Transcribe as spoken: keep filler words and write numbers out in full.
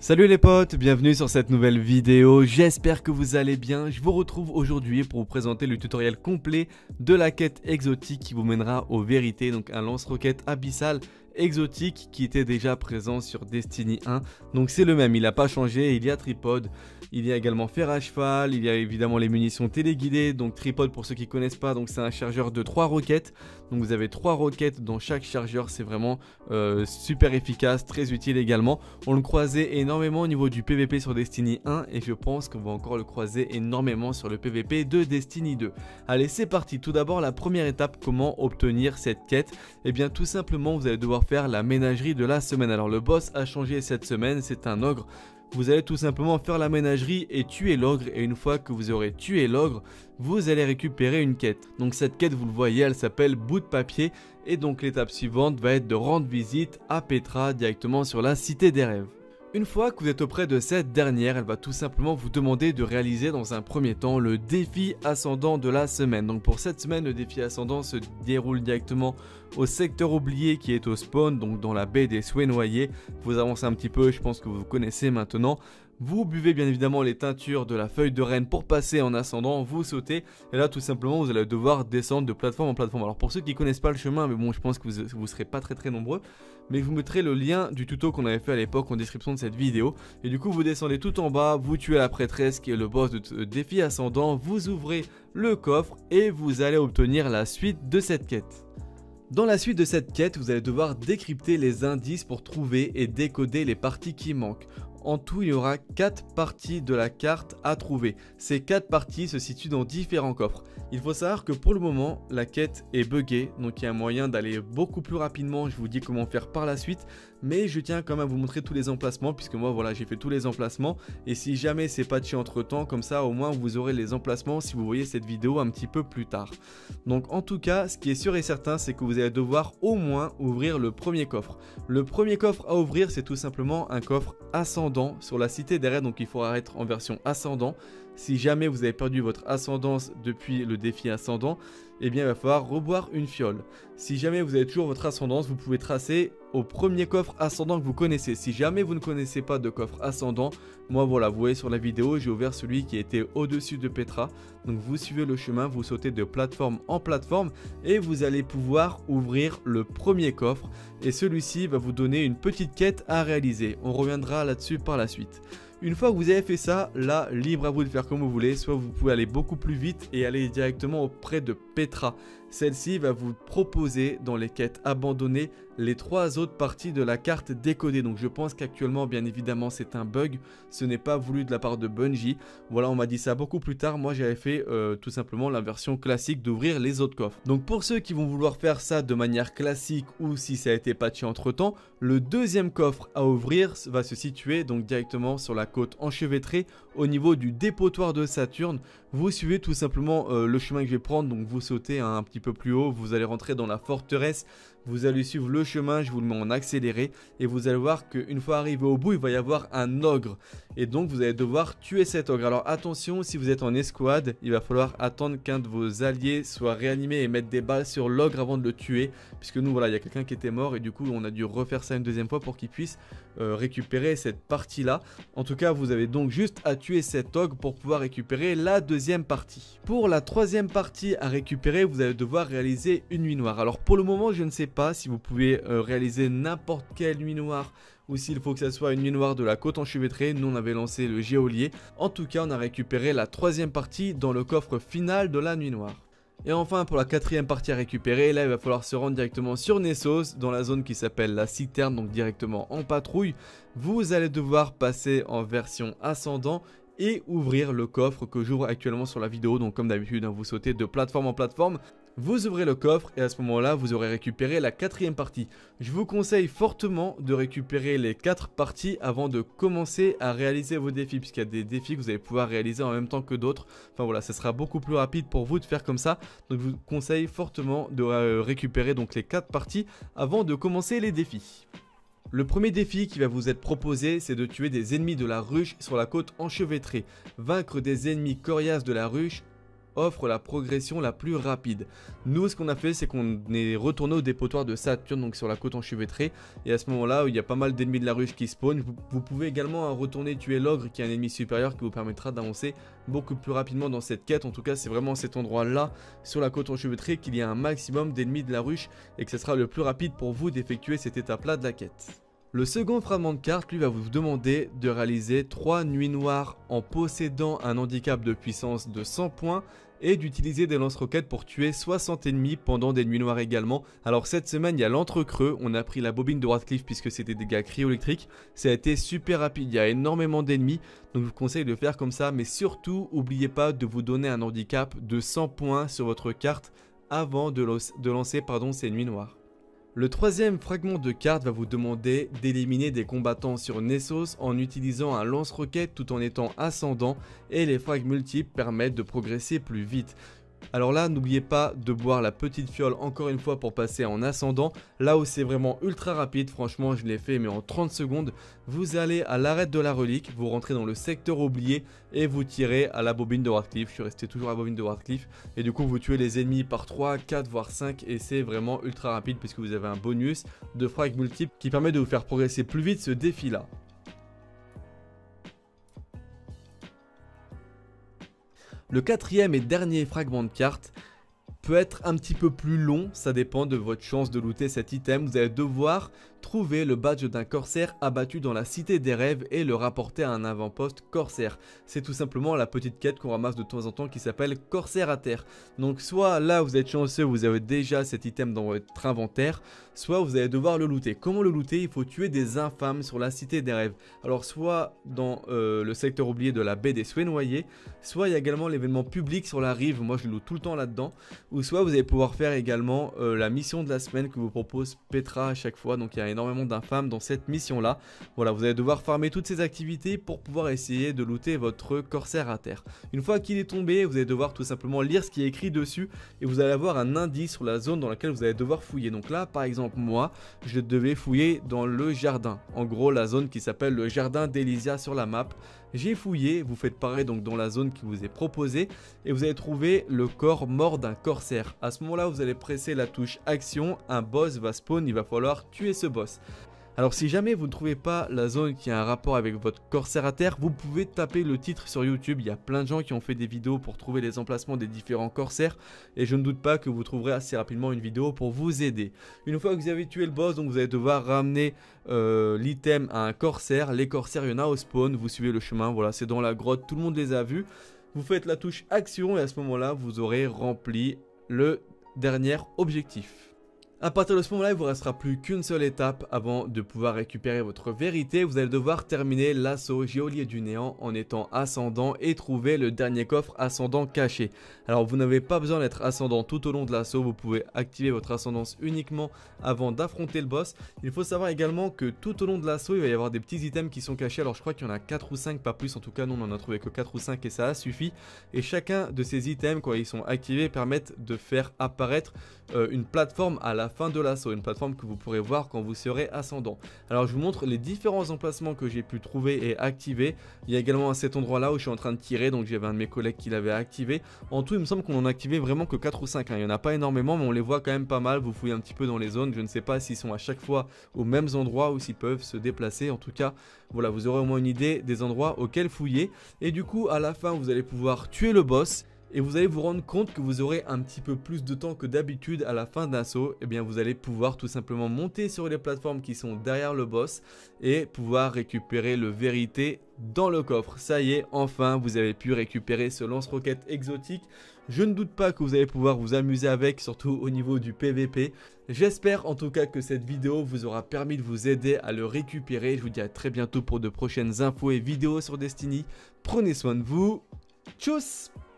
Salut les potes, bienvenue sur cette nouvelle vidéo, j'espère que vous allez bien. Je vous retrouve aujourd'hui pour vous présenter le tutoriel complet de la quête exotique qui vous mènera aux vérités, donc un lance-roquette abyssal exotique qui était déjà présent sur Destiny un. Donc c'est le même, il n'a pas changé, il y a tripod, il y a également fer à cheval, il y a évidemment les munitions téléguidées. Donc tripod, pour ceux qui ne connaissent pas, donc c'est un chargeur de trois roquettes. Donc vous avez trois roquettes dans chaque chargeur, c'est vraiment euh, super efficace, très utile également. On le croisait énormément au niveau du P V P sur Destiny un et je pense qu'on va encore le croiser énormément sur le P V P de Destiny deux. Allez, c'est parti. Tout d'abord, la première étape, comment obtenir cette quête? Eh bien tout simplement, vous allez devoir faire la ménagerie de la semaine. Alors le boss a changé cette semaine, c'est un ogre. Vous allez tout simplement faire la ménagerie et tuer l'ogre, et une fois que vous aurez tué l'ogre, vous allez récupérer une quête. Donc cette quête, vous le voyez, elle s'appelle bout de papier, et donc l'étape suivante va être de rendre visite à Petra directement sur la cité des rêves. Une fois que vous êtes auprès de cette dernière, elle va tout simplement vous demander de réaliser dans un premier temps le défi ascendant de la semaine. Donc pour cette semaine, le défi ascendant se déroule directement au secteur oublié qui est au spawn, donc dans la baie des souhaits noyés. Vous avancez un petit peu, je pense que vous connaissez maintenant. Vous buvez bien évidemment les teintures de la feuille de reine pour passer en ascendant, vous sautez, et là tout simplement vous allez devoir descendre de plateforme en plateforme. Alors pour ceux qui ne connaissent pas le chemin, mais bon, je pense que vous ne serez pas très très nombreux, mais je vous mettrai le lien du tuto qu'on avait fait à l'époque en description de cette vidéo. Et du coup vous descendez tout en bas, vous tuez la prêtresse qui est le boss de défi ascendant, vous ouvrez le coffre et vous allez obtenir la suite de cette quête. Dans la suite de cette quête, vous allez devoir décrypter les indices pour trouver et décoder les parties qui manquent. En tout, il y aura quatre parties de la carte à trouver. Ces quatre parties se situent dans différents coffres. Il faut savoir que pour le moment, la quête est buggée, donc il y a un moyen d'aller beaucoup plus rapidement. Je vous dis comment faire par la suite, mais je tiens quand même à vous montrer tous les emplacements, puisque moi, voilà, j'ai fait tous les emplacements. Et si jamais c'est patché entre temps, comme ça, au moins, vous aurez les emplacements si vous voyez cette vidéo un petit peu plus tard. Donc, en tout cas, ce qui est sûr et certain, c'est que vous allez devoir au moins ouvrir le premier coffre. Le premier coffre à ouvrir, c'est tout simplement un coffre ascendant sur la cité des rêves, donc il faudra être en version ascendant. Si jamais vous avez perdu votre ascendance depuis le défi ascendant, eh bien il va falloir reboire une fiole. Si jamais vous avez toujours votre ascendance, vous pouvez tracer au premier coffre ascendant que vous connaissez. Si jamais vous ne connaissez pas de coffre ascendant, moi voilà, vous voyez sur la vidéo, j'ai ouvert celui qui était au-dessus de Petra. Donc vous suivez le chemin, vous sautez de plateforme en plateforme et vous allez pouvoir ouvrir le premier coffre. Et celui-ci va vous donner une petite quête à réaliser. On reviendra là-dessus par la suite. Une fois que vous avez fait ça, là, libre à vous de faire comme vous voulez. Soit vous pouvez aller beaucoup plus vite et aller directement auprès de Petra. Celle-ci va vous proposer dans les quêtes abandonnées les trois autres parties de la carte décodée. Donc je pense qu'actuellement, bien évidemment, c'est un bug. Ce n'est pas voulu de la part de Bungie. Voilà, on m'a dit ça beaucoup plus tard. Moi, j'avais fait euh, tout simplement la version classique d'ouvrir les autres coffres. Donc pour ceux qui vont vouloir faire ça de manière classique ou si ça a été patché entre temps, le deuxième coffre à ouvrir va se situer donc directement sur la côte enchevêtrée au niveau du dépotoir de Saturne. Vous suivez tout simplement euh, le chemin que je vais prendre, donc vous sautez hein, un petit peu plus haut, vous allez rentrer dans la forteresse, vous allez suivre le chemin, je vous le mets en accéléré et vous allez voir qu'une fois arrivé au bout, il va y avoir un ogre et donc vous allez devoir tuer cet ogre. Alors attention, si vous êtes en escouade, il va falloir attendre qu'un de vos alliés soit réanimé et mettre des balles sur l'ogre avant de le tuer, puisque nous voilà, il y a quelqu'un qui était mort et du coup on a dû refaire ça une deuxième fois pour qu'il puisse euh, récupérer cette partie là. En tout cas, vous avez donc juste à tuer cet ogre pour pouvoir récupérer la deuxième partie. Pour la troisième partie à récupérer, vous allez devoir réaliser une nuit noire. Alors pour le moment, je ne sais pas si vous pouvez euh, réaliser n'importe quelle nuit noire ou s'il faut que ça soit une nuit noire de la côte enchevêtrée. Nous on avait lancé le geôlier. En tout cas, on a récupéré la troisième partie dans le coffre final de la nuit noire. Et enfin, pour la quatrième partie à récupérer, là il va falloir se rendre directement sur Nessos, dans la zone qui s'appelle la citerne, donc directement en patrouille. Vous allez devoir passer en version ascendant et ouvrir le coffre que j'ouvre actuellement sur la vidéo. Donc comme d'habitude, hein, vous sautez de plateforme en plateforme, vous ouvrez le coffre et à ce moment là vous aurez récupéré la quatrième partie. Je vous conseille fortement de récupérer les quatre parties avant de commencer à réaliser vos défis, puisqu'il y a des défis que vous allez pouvoir réaliser en même temps que d'autres. Enfin voilà, ce sera beaucoup plus rapide pour vous de faire comme ça. Donc je vous conseille fortement de euh, récupérer donc les quatre parties avant de commencer les défis. Le premier défi qui va vous être proposé, c'est de tuer des ennemis de la ruche sur la côte enchevêtrée. Vaincre des ennemis coriaces de la ruche offre la progression la plus rapide. Nous, ce qu'on a fait, c'est qu'on est retourné au dépotoir de Saturne, donc sur la côte enchevêtrée, et à ce moment-là, il y a pas mal d'ennemis de la ruche qui spawnent. Vous, vous pouvez également retourner tuer l'ogre, qui est un ennemi supérieur, qui vous permettra d'avancer beaucoup plus rapidement dans cette quête. En tout cas, c'est vraiment à cet endroit-là, sur la côte enchevêtrée, qu'il y a un maximum d'ennemis de la ruche, et que ce sera le plus rapide pour vous d'effectuer cette étape-là de la quête. Le second fragment de carte, lui, va vous demander de réaliser trois nuits noires en possédant un handicap de puissance de cent points et d'utiliser des lance-roquettes pour tuer soixante ennemis pendant des nuits noires également. Alors cette semaine, il y a l'entrecreux, on a pris la bobine de Radcliffe puisque c'est des dégâts cryo-électriques. Ça a été super rapide, il y a énormément d'ennemis, donc je vous conseille de le faire comme ça. Mais surtout, n'oubliez pas de vous donner un handicap de cent points sur votre carte avant de, de lancer pardon, ces nuits noires. Le troisième fragment de carte va vous demander d'éliminer des combattants sur Nessos en utilisant un lance-roquette tout en étant ascendant, et les frags multiples permettent de progresser plus vite. Alors là, n'oubliez pas de boire la petite fiole encore une fois pour passer en ascendant. Là où c'est vraiment ultra rapide, franchement je l'ai fait mais en trente secondes. Vous allez à l'arête de la relique, vous rentrez dans le secteur oublié et vous tirez à la bobine de Radcliffe. Je suis resté toujours à la bobine de Radcliffe. Et du coup vous tuez les ennemis par trois, quatre voire cinq et c'est vraiment ultra rapide puisque vous avez un bonus de frags multiples qui permet de vous faire progresser plus vite ce défi là. Le quatrième et dernier fragment de carte peut être un petit peu plus long, ça dépend de votre chance de looter cet item. Vous allez devoir trouver le badge d'un corsaire abattu dans la cité des rêves et le rapporter à un avant-poste corsaire. C'est tout simplement la petite quête qu'on ramasse de temps en temps qui s'appelle corsaire à terre. Donc soit là vous êtes chanceux, vous avez déjà cet item dans votre inventaire, soit vous allez devoir le looter. Comment le looter? Il faut tuer des infâmes sur la cité des rêves. Alors soit dans euh, le secteur oublié de la baie des souhaits noyés, soit il y a également l'événement public sur la rive, moi je le loot tout le temps là-dedans, ou soit vous allez pouvoir faire également euh, la mission de la semaine que vous propose Petra à chaque fois. Donc il y a énormément d'infâmes dans cette mission là. Voilà, vous allez devoir farmer toutes ces activités pour pouvoir essayer de looter votre corsaire à terre. Une fois qu'il est tombé, vous allez devoir tout simplement lire ce qui est écrit dessus et vous allez avoir un indice sur la zone dans laquelle vous allez devoir fouiller. Donc là par exemple moi je devais fouiller dans le jardin, en gros la zone qui s'appelle le jardin d'Elysia sur la map. J'ai fouillé, vous faites pareil donc dans la zone qui vous est proposée et vous allez trouver le corps mort d'un corsaire. À ce moment là vous allez presser la touche action, un boss va spawn, il va falloir tuer ce boss. Alors si jamais vous ne trouvez pas la zone qui a un rapport avec votre corsaire à terre, vous pouvez taper le titre sur YouTube. Il y a plein de gens qui ont fait des vidéos pour trouver les emplacements des différents corsaires et je ne doute pas que vous trouverez assez rapidement une vidéo pour vous aider. Une fois que vous avez tué le boss, donc vous allez devoir ramener euh, l'item à un corsaire. Les corsaires, il y en a au spawn, vous suivez le chemin, voilà, c'est dans la grotte, tout le monde les a vus. Vous faites la touche action et à ce moment-là, vous aurez rempli le dernier objectif. À partir de ce moment-là, il ne vous restera plus qu'une seule étape avant de pouvoir récupérer votre vérité. Vous allez devoir terminer l'assaut Geôlier du Néant en étant ascendant et trouver le dernier coffre ascendant caché. Alors vous n'avez pas besoin d'être ascendant tout au long de l'assaut, vous pouvez activer votre ascendance uniquement avant d'affronter le boss. Il faut savoir également que tout au long de l'assaut, il va y avoir des petits items qui sont cachés. Alors je crois qu'il y en a quatre ou cinq, pas plus, en tout cas nous on en a trouvé que quatre ou cinq et ça a suffi. Et chacun de ces items, quand ils sont activés, permettent de faire apparaître euh, une plateforme à la fin de l'assaut, une plateforme que vous pourrez voir quand vous serez ascendant. Alors je vous montre les différents emplacements que j'ai pu trouver et activer. Il y a également à cet endroit là où je suis en train de tirer, donc j'avais un de mes collègues qui l'avait activé. En tout il me semble qu'on en a activé vraiment que quatre ou cinq, hein. Il n'y en a pas énormément mais on les voit quand même pas mal. Vous fouillez un petit peu dans les zones, je ne sais pas s'ils sont à chaque fois aux mêmes endroits ou s'ils peuvent se déplacer. En tout cas voilà, vous aurez au moins une idée des endroits auxquels fouiller. Et du coup à la fin vous allez pouvoir tuer le boss. Et vous allez vous rendre compte que vous aurez un petit peu plus de temps que d'habitude à la fin d'un saut. Et bien vous allez pouvoir tout simplement monter sur les plateformes qui sont derrière le boss et pouvoir récupérer le vérité dans le coffre. Ça y est, enfin vous avez pu récupérer ce lance-roquette exotique. Je ne doute pas que vous allez pouvoir vous amuser avec, surtout au niveau du P V P. J'espère en tout cas que cette vidéo vous aura permis de vous aider à le récupérer. Je vous dis à très bientôt pour de prochaines infos et vidéos sur Destiny. Prenez soin de vous. Tchuss!